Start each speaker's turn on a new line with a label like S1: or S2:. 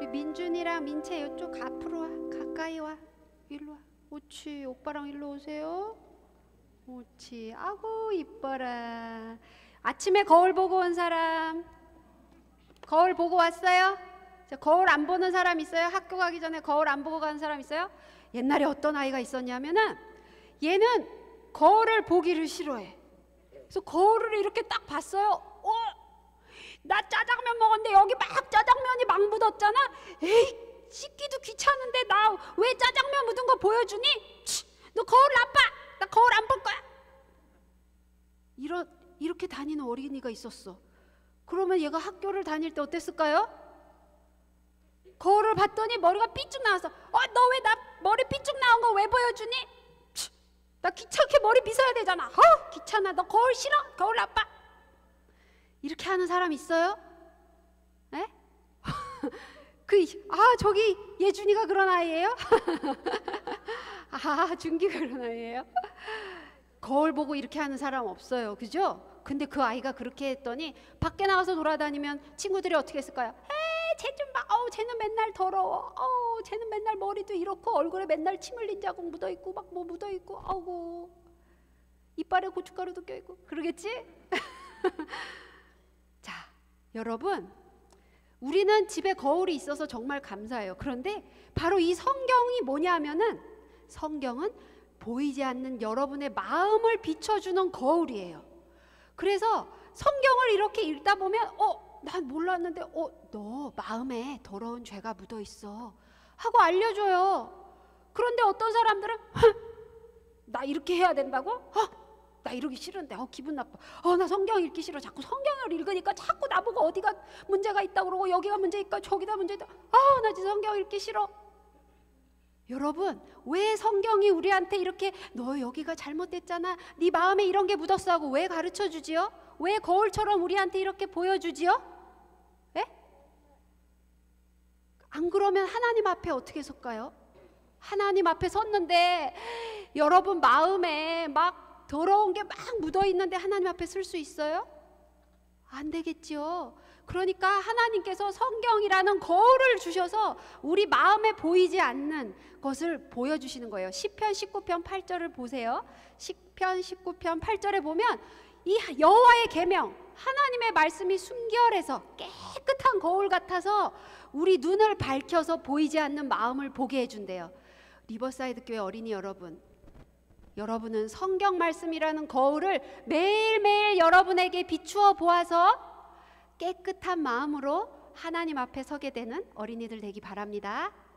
S1: 민준이랑 민채 이쪽 앞으로 와. 가까이 와. 일로 와. 옳지. 오빠랑 일로 오세요. 옳지. 아구 이뻐라. 아침에 거울 보고 온 사람? 거울 보고 왔어요? 거울 안 보는 사람 있어요? 학교 가기 전에 거울 안 보고 가는 사람 있어요? 옛날에 어떤 아이가 있었냐면은 얘는 거울을 보기를 싫어해. 그래서 거울을 이렇게 딱 봤어요. 나 짜장면 먹었는데 여기 막 짜장면이 막 묻었잖아. 에이, 씻기도 귀찮은데 나 왜 짜장면 묻은 거 보여주니? 너 거울 안 봐. 나 거울 안 볼 거야. 이렇게 다니는 어린이가 있었어. 그러면 얘가 학교를 다닐 때 어땠을까요? 거울을 봤더니 머리가 삐쭉 나왔어. 너 왜 나 머리 삐쭉 나온 거 왜 보여주니? 나 귀찮게 머리 빗어야 되잖아. 귀찮아. 너 거울 싫어? 거울 안 봐. 이렇게 하는 사람 있어요? 에? 저기 예준이가 그런 아이예요? 준기가 그런 아이예요? 거울 보고 이렇게 하는 사람 없어요. 그죠? 근데 그 아이가 그렇게 했더니 밖에 나가서 돌아다니면 친구들이 어떻게 했을까요? 쟤 좀 봐. 쟤는 맨날 더러워. 쟤는 맨날 머리도 이렇고 얼굴에 맨날 침 흘린 자국 묻어있고 막 뭐 묻어있고 아우고 이빨에 고춧가루도 껴있고 그러겠지? 자, 여러분, 우리는 집에 거울이 있어서 정말 감사해요. 그런데 바로 이 성경이 뭐냐면은 성경은 보이지 않는 여러분의 마음을 비춰주는 거울이에요. 그래서 성경을 이렇게 읽다 보면 난 몰랐는데 너 마음에 더러운 죄가 묻어 있어 하고 알려줘요. 그런데 어떤 사람들은 나 이렇게 해야 된다고? 나 이러기 싫은데 기분 나빠. 나 성경 읽기 싫어. 자꾸 성경을 읽으니까 자꾸 나보고 어디가 문제가 있다고 그러고 여기가 문제 있고 저기다 문제 있다. 나 진짜 성경 읽기 싫어. 여러분, 왜 성경이 우리한테 이렇게 너 여기가 잘못됐잖아, 네 마음에 이런 게 묻었어 하고 왜 가르쳐주지요? 왜 거울처럼 우리한테 이렇게 보여주지요? 에? 안 그러면 하나님 앞에 어떻게 설까요? 하나님 앞에 섰는데 여러분 마음에 막 더러운 게 막 묻어있는데 하나님 앞에 설 수 있어요? 안 되겠지요. 그러니까 하나님께서 성경이라는 거울을 주셔서 우리 마음에 보이지 않는 것을 보여주시는 거예요. 시편 19편 8절을 보세요. 시편 19편 8절에 보면 이 여호와의 계명, 하나님의 말씀이 순결해서 깨끗한 거울 같아서 우리 눈을 밝혀서 보이지 않는 마음을 보게 해준대요. 리버사이드 교회 어린이 여러분, 여러분은 성경 말씀이라는 거울을 매일매일 여러분에게 비추어 보아서 깨끗한 마음으로 하나님 앞에 서게 되는 어린이들 되기 바랍니다.